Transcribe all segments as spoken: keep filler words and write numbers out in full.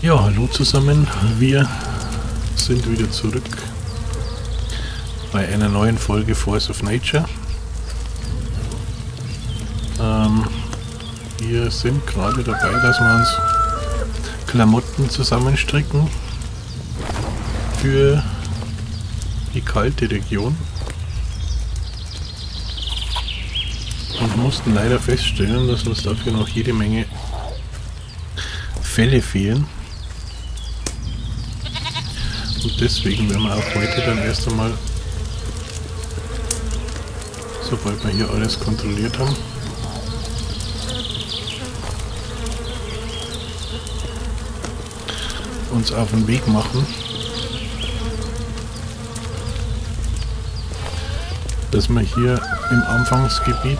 Ja, hallo zusammen, wir sind wieder zurück bei einer neuen Folge Force of Nature. Ähm, wir sind gerade dabei, dass wir uns Klamotten zusammenstricken für die kalte Region und mussten leider feststellen, dass uns dafür noch jede Menge Felle fehlen. Und deswegen werden wir auch heute dann erst einmal, sobald wir hier alles kontrolliert haben, uns auf den Weg machen, dass wir hier im Anfangsgebiet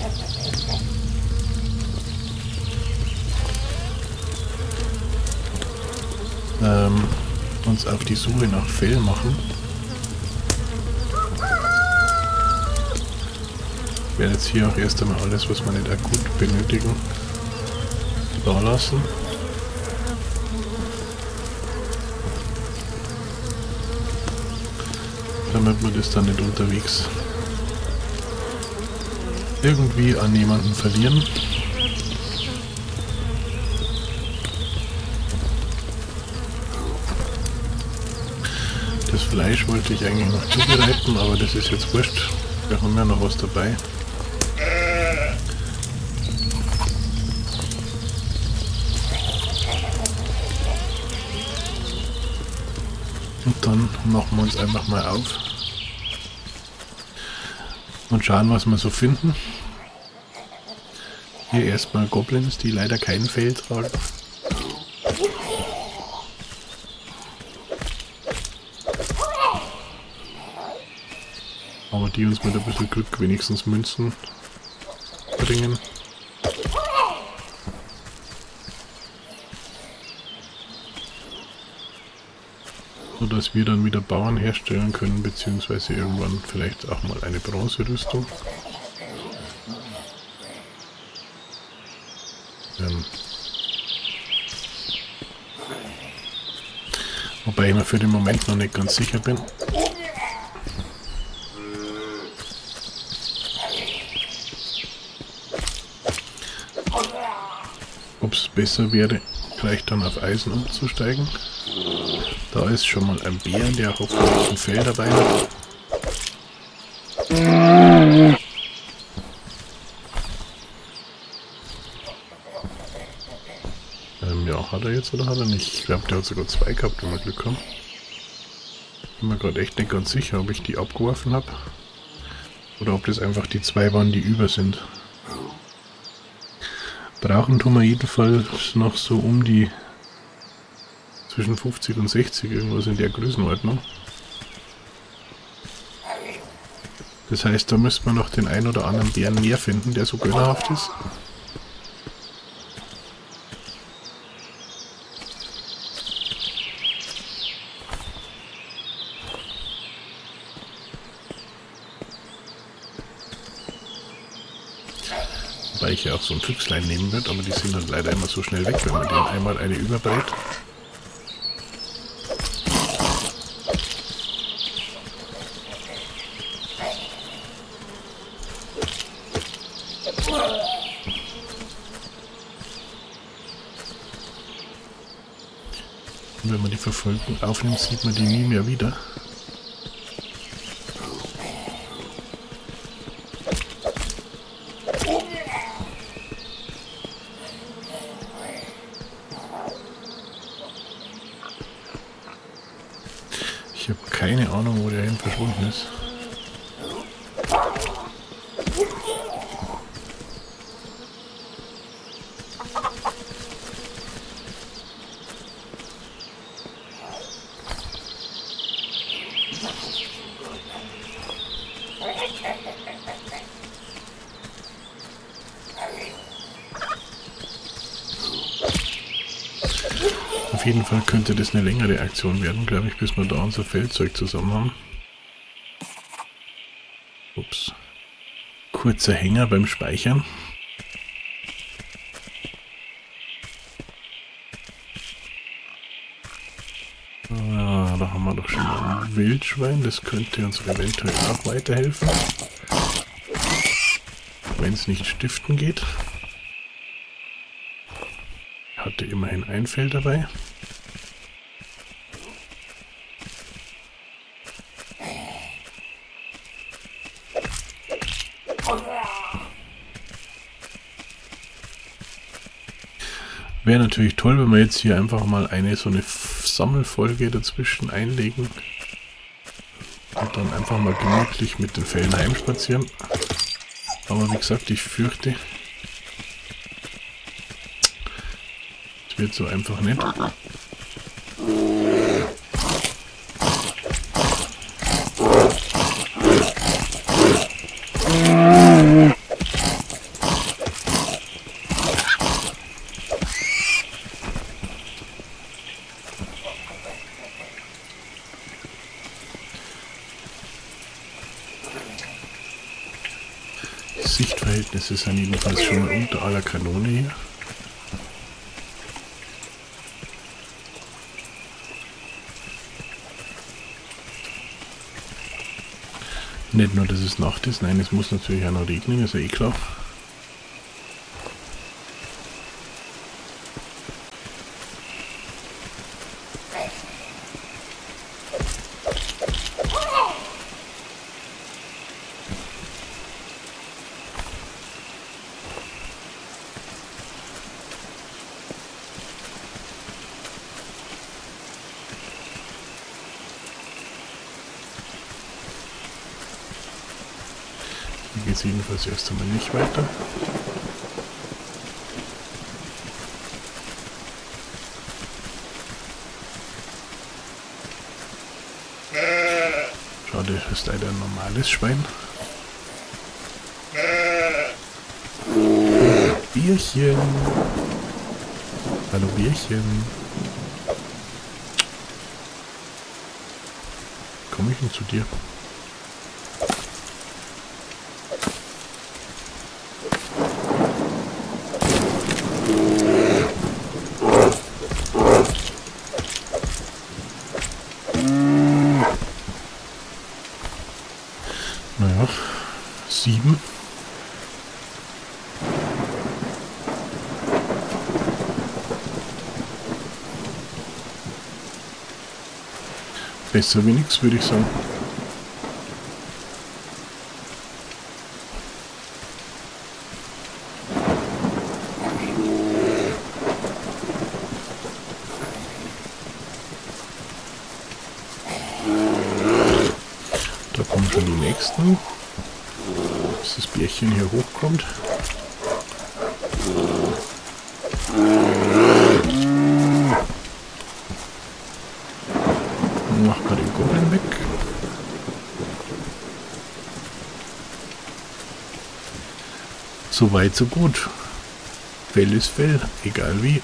ähm, uns auf die Suche nach Fell machen. Ich werde jetzt hier auch erst einmal alles, was wir nicht akut benötigen, da lassen. Damit wir das dann nicht unterwegs irgendwie an jemanden verlieren. Das Fleisch wollte ich eigentlich noch zubereiten, aber das ist jetzt wurscht. Wir haben ja noch was dabei. Und dann machen wir uns einfach mal auf und schauen, was wir so finden. Hier erstmal Goblins, die leider kein Fell tragen. Aber die uns mit ein bisschen Glück wenigstens Münzen bringen. So dass wir dann wieder Bauern herstellen können, beziehungsweise irgendwann vielleicht auch mal eine Bronzerüstung. Ähm Wobei ich mir für den Moment noch nicht ganz sicher bin. Ob es besser wäre, gleich dann auf Eisen umzusteigen. Da ist schon mal ein Bär, der hoffentlich ein Fell dabei hat. Ähm, ja, hat er jetzt oder hat er nicht? Ich glaube, der hat sogar zwei gehabt, wenn wir Glück haben. Bin mir gerade echt nicht ganz sicher, ob ich die abgeworfen habe. Oder ob das einfach die zwei waren, die über sind. Brauchen tun wir jedenfalls noch so um die zwischen fünfzig und sechzig, irgendwas in der Größenordnung. Das heißt, da müsste man noch den ein oder anderen Bären mehr finden, der so gönnerhaft ist. Weil ich ja auch so ein Füchslein nehmen wird, aber die sind dann leider immer so schnell weg, wenn man denen einmal eine überbrät. Und wenn man die Verfolgung aufnimmt, sieht man die nie mehr wieder. Ich habe keine Ahnung, wo der hin verschwunden ist. Auf jeden Fall könnte das eine längere Aktion werden, glaube ich, bis wir da unser Feldzeug zusammen haben. Ups. Kurzer Hänger beim Speichern. Ah, da haben wir doch schon mal ein Wildschwein, das könnte uns eventuell auch weiterhelfen. Wenn es nicht stiften geht. Hatte immerhin ein Fell dabei. Wäre natürlich toll, wenn wir jetzt hier einfach mal eine so eine Sammelfolge dazwischen einlegen und dann einfach mal gemütlich mit den Fällen heimspazieren. Aber wie gesagt, ich fürchte, es wird so einfach nicht. Sichtverhältnisse sind jedenfalls schon mal unter aller Kanone hier. Nicht nur, dass es Nacht ist, nein, es muss natürlich auch noch regnen, ist ja eh klar. Hier geht es jedenfalls erst einmal nicht weiter. Schade, das ist leider ein normales Schwein. Bierchen. Hallo Bierchen. Komme ich denn zu dir? Naja, sieben. Besser wie nichts, würde ich sagen. Da kommen schon die nächsten. Bis das Bärchen hier hochkommt. Mach mal den Goblin weg. So weit, so gut. Fell ist Fell, egal wie.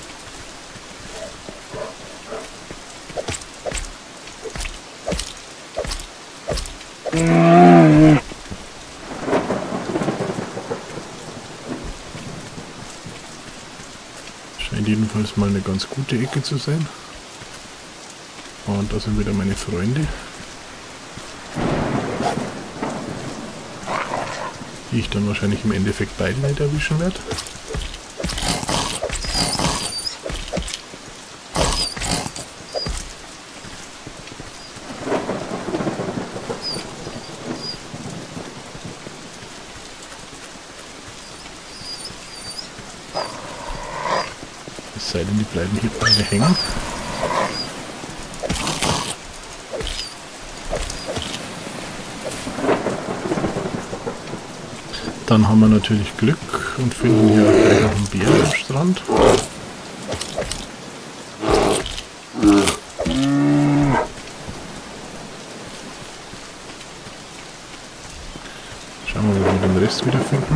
Scheint jedenfalls mal eine ganz gute Ecke zu sein. Und da sind wieder meine Freunde, die ich dann wahrscheinlich im Endeffekt beide nicht erwischen werde. Es sei denn, die bleiben hier beide hängen. Dann haben wir natürlich Glück und finden hier gleich noch einen Bär am Strand. Schauen wir mal, ob wir den Rest wiederfinden.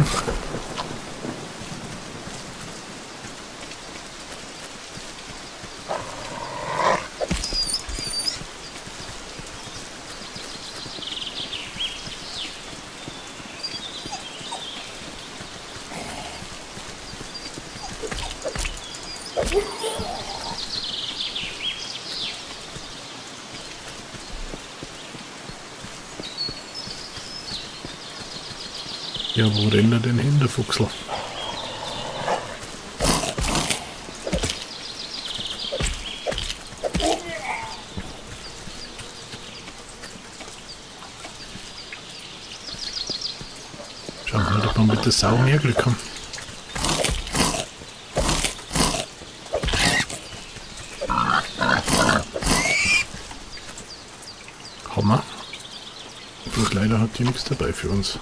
Ja, wo rennt er denn hin, der Fuchsel? Schauen wir mal, ob wir mit der Sau mehr Glück haben. Hammer. Bloß leider hat die nichts dabei für uns.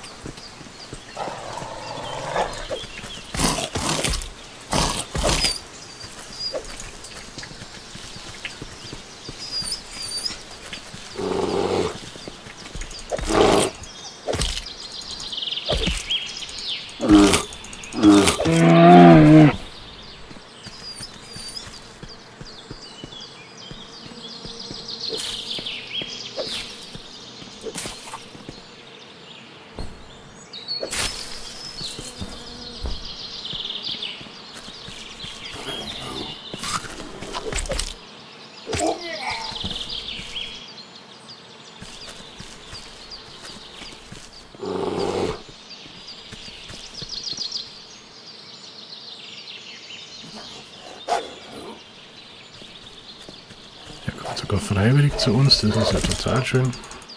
Sogar freiwillig zu uns, das ist ja total schön.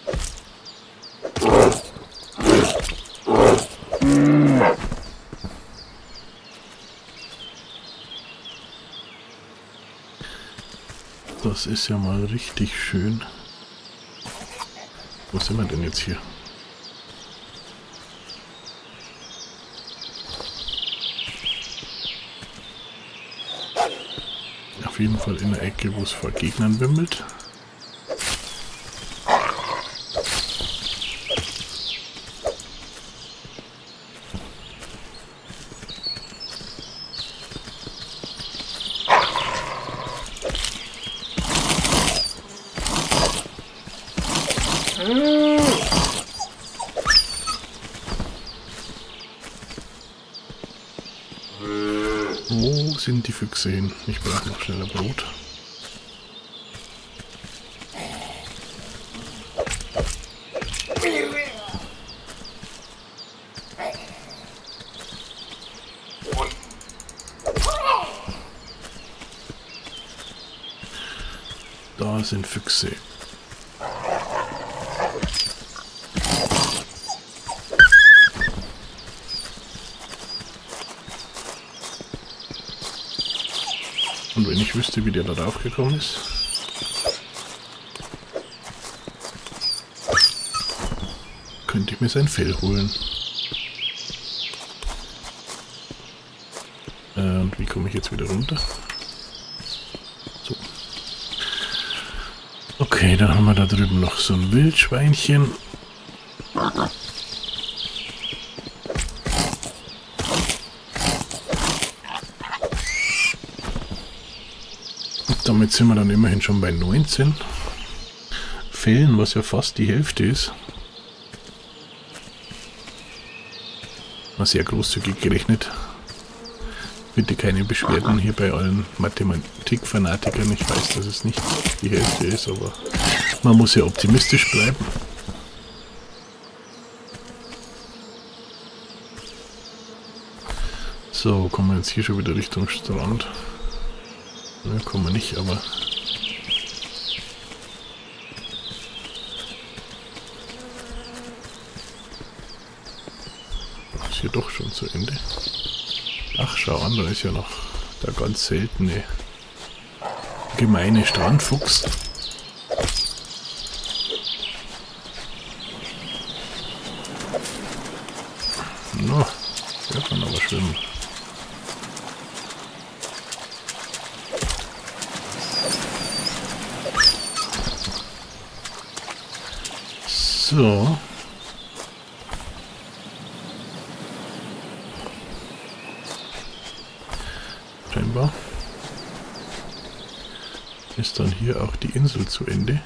Das ist ja mal richtig schön. Wo sind wir denn jetzt hier? Auf jeden Fall in der Ecke, wo es vor Gegnern wimmelt. Wo sind die Füchse hin? Ich brauche noch schneller Brot. Da sind Füchse. Und wenn ich wüsste, wie der da drauf gekommen ist. Könnte ich mir sein Fell holen. Äh, und wie komme ich jetzt wieder runter? So. Okay, dann haben wir da drüben noch so ein Wildschweinchen. Damit sind wir dann immerhin schon bei neunzehn Fällen, was ja fast die Hälfte ist. Mal sehr großzügig gerechnet. Bitte keine Beschwerden hier bei allen Mathematik-Fanatikern. Ich weiß, dass es nicht die Hälfte ist, aber man muss ja optimistisch bleiben. So, kommen wir jetzt hier schon wieder Richtung Strand. Ne, kommen wir nicht, aber ist hier doch schon zu Ende. Ach, schau an, da ist ja noch der ganz seltene gemeine Strandfuchs. No, der kann aber schwimmen. So. Scheinbar ist dann hier auch die Insel zu Ende.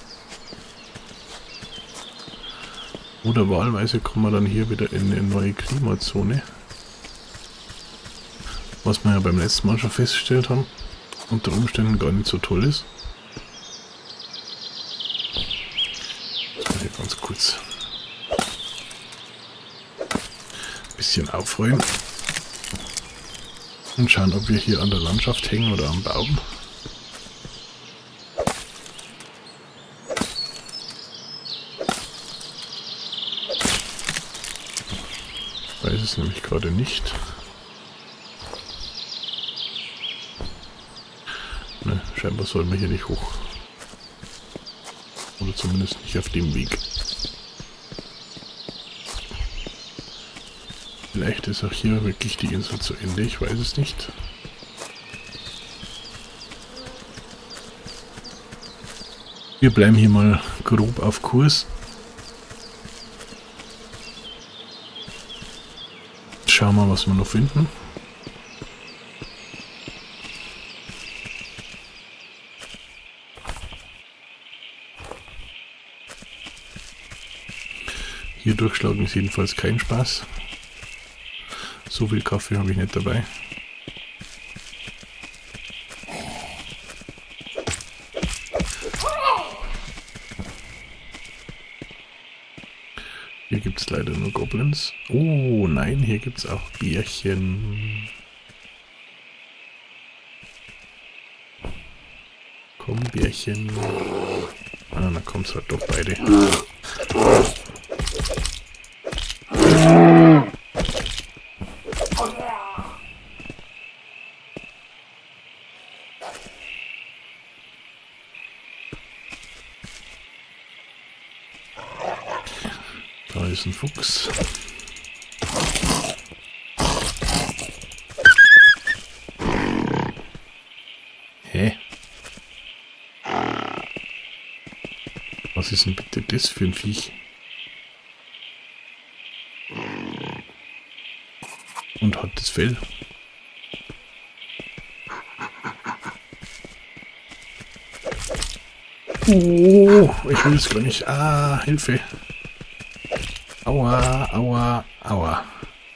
Oder wahlweise kommen wir dann hier wieder in eine neue Klimazone. Was wir ja beim letzten Mal schon festgestellt haben, unter Umständen gar nicht so toll ist. Ganz kurz bisschen aufräumen. Und schauen, ob wir hier an der Landschaft hängen oder am Baum. Ich weiß es nämlich gerade nicht. Ne, scheinbar sollen wir hier nicht hoch. Oder zumindest nicht auf dem Weg. Vielleicht ist auch hier wirklich die Insel zu Ende, ich weiß es nicht. Wir bleiben hier mal grob auf Kurs. Schauen wir mal, was wir noch finden. Hier durchschlagen ist jedenfalls kein Spaß. So viel Kaffee habe ich nicht dabei. Hier gibt es leider nur Goblins. Oh nein, hier gibt es auch Bärchen. Komm, Bärchen. Ah, dann kommt es halt doch beide. Da ist ein Fuchs. Hä? Was ist denn bitte das für ein Viech? Und hat das Fell? Oh, ich will es gar nicht. Ah, Hilfe. Aua, aua, aua.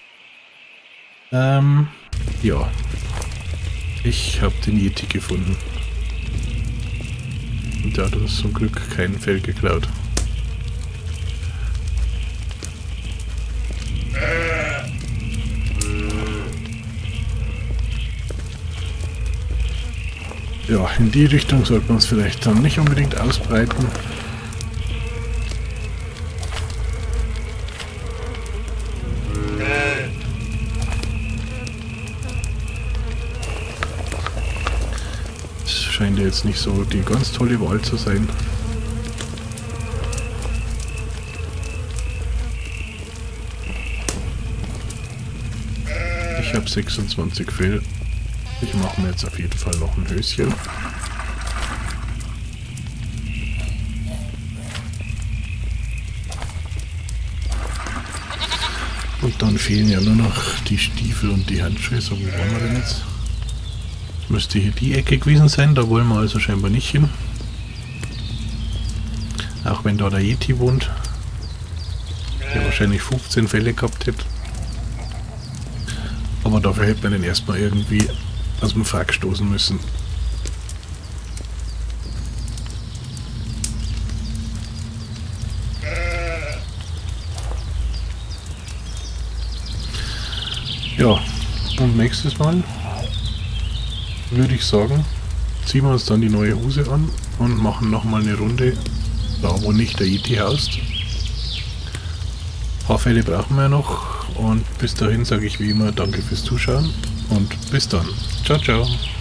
Ähm, ja. Ich habe den Yeti gefunden. Und der hat uns zum Glück kein Fell geklaut. Ja, in die Richtung sollte man es vielleicht dann nicht unbedingt ausbreiten. Es scheint ja jetzt nicht so die ganz tolle Wahl zu sein. Ich habe sechsundzwanzig Fell. Ich mache mir jetzt auf jeden Fall noch ein Höschen. Und dann fehlen ja nur noch die Stiefel und die Handschuhe. So, wo waren wir denn jetzt? Müsste hier die Ecke gewesen sein, da wollen wir also scheinbar nicht hin. Auch wenn da der Yeti wohnt. Der wahrscheinlich fünfzehn Fälle gehabt hätte. Aber dafür hätte man den erstmal irgendwie aus dem Frack stoßen müssen. Ja, und nächstes Mal würde ich sagen, ziehen wir uns dann die neue Hose an und machen nochmal eine Runde da, wo nicht der Yeti haust. Ein paar Fälle brauchen wir noch und bis dahin sage ich wie immer danke fürs Zuschauen und bis dann. Ciao, ciao.